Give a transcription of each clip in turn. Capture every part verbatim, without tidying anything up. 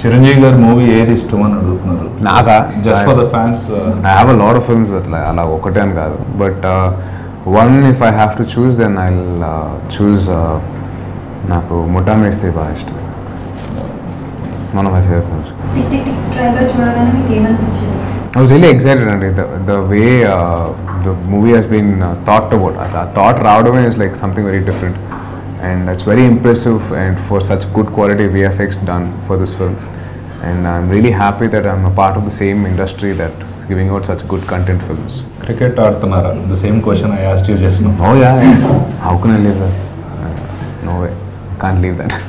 చిరంజీవి గారి మూవీ ఏది ఇష్టం అని అడుగుతున్నారు. నాకా just for the fans. I have a lot of films అట్లా అలా ఒకటే అని కాదు. But one if I have to choose then I will choose నాకు ముఠా మేస్తే బాగా ఇష్టం. One of my favourite films. I was really excited and the the way uh, the movie has been uh, thought about. Uh, thought Raudame is like something very different, and it's very impressive and for such good quality V F X done for this film. And I'm really happy that I'm a part of the same industry that is giving out such good content films. Cricket ఆడుతున్నారా? The same question I asked you just now. Oh yeah, yeah. How can I leave that? Uh, no way, can't leave that.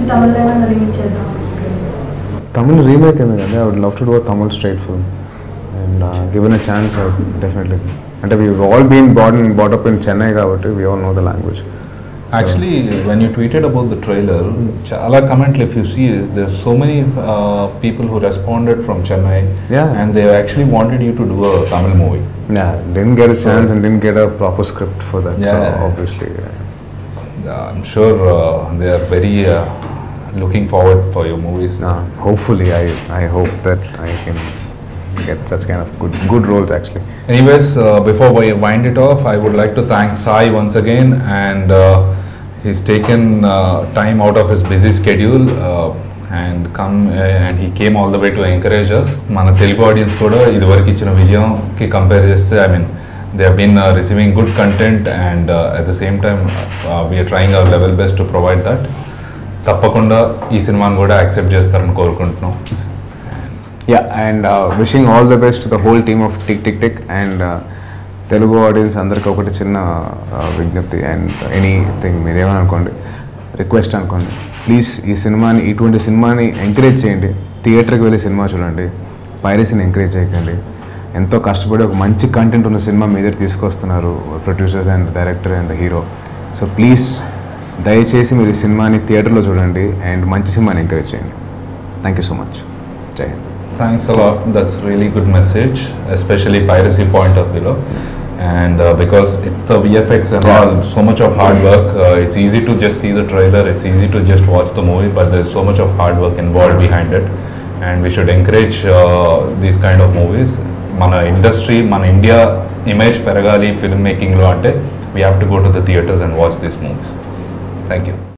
Tamil remake is I would love to do a Tamil straight film. And uh, given a chance, I would definitely. And we've all been born and brought up in Chennai, కాబట్టి we all know the language. Actually, so, when you tweeted about the trailer, chala comment if you see is there's so many uh, people who responded from Chennai, yeah, and they actually wanted you to do a Tamil movie. Yeah, didn't get a chance so, and didn't get a proper script for that. Yeah, so yeah. Obviously, yeah. Yeah, I'm sure uh, they are very uh, looking forward for your movies. Uh, hopefully, I I hope that I can get such kind of good good roles actually. Anyways, uh, before we wind it off, I would like to thank Sai once again, and uh, he's taken uh, time out of his busy schedule uh, and come uh, and he came all the way to encourage us. Mana Telugu audience kuda idivariki ichina vijayam ki compare chesthe, I mean they have been uh, receiving good content, and uh, at the same time uh, we are trying our level best to provide that. Tappakunda ee cinema kuda accept chestarani korukuntunam. Yeah, and uh, wishing all the best to the whole team of Tick Tick Tick, and uh, Telugu audience అందరికి ఒకటి చిన్న విజ్ఞప్తి and anything మీరు ఏమని అనుకోండి, request అనుకోండి, please ఈ సినిమాని ఇటువంటి సినిమాని ఎంకరేజ్ చేయండి. థియేటర్కి వెళ్ళి సినిమా చూడండి, పైరసీని ఎంకరేజ్ చేయకండి. ఎంతో కష్టపడి ఒక మంచి కంటెంట్ ఉన్న సినిమా మీ దగ్గర తీసుకొస్తున్నారు producers and director and the hero. So please దయచేసి మీరు ఈ సినిమాని థియేటర్లో చూడండి అండ్ మంచి సినిమాని ఎంకరేజ్ చేయండి. Thank you so much. Jai Hind. Thanks a lot. That's really good message, especially piracy point of view. And uh, because it's the V F X and yeah. all, so much of hard work. Uh, it's easy to just see the trailer. It's easy to just watch the movie, but there's so much of hard work involved behind it. And we should encourage uh, these kind of movies. Mana industry, mana India image peragali film making lo ante we have to go to the theaters and watch these movies. Thank you.